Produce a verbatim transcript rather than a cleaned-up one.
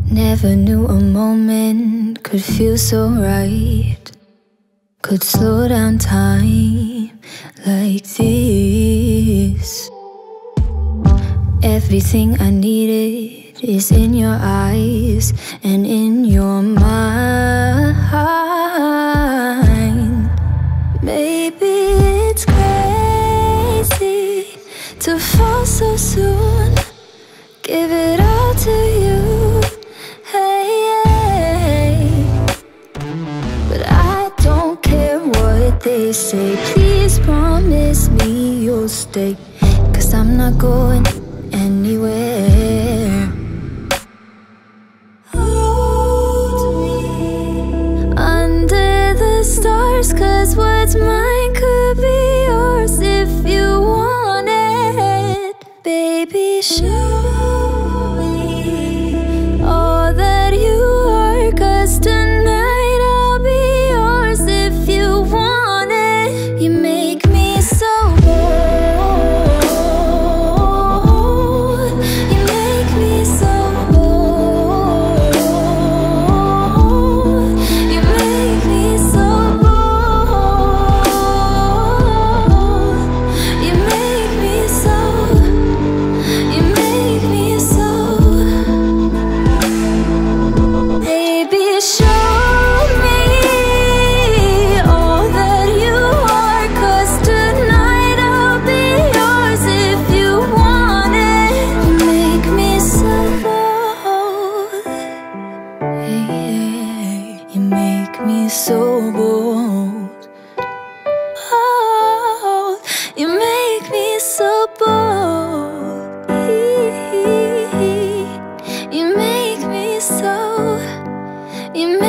Never knew a moment could feel so right, could slow down time like this. Everything I needed is in your eyes and in your mind. Maybe it's crazy to fall so soon, give it all to you, hey, hey. But I don't care what they say, please promise me you'll stay, 'cause I'm not going anywhere. Hold me under the stars, 'cause what's mine could be yours if you want it. Baby, show me all that you are, 'cause tonight I'll be yours if you want it. You make me so bold, you make me so bold, you make me so bold, you make me so, you make me so. Baby, show me all that you are, 'cause tonight I'll be yours if you want it. You make me so bold, hey, hey. You make me so bold, oh, you make me so bold, you make me so, you make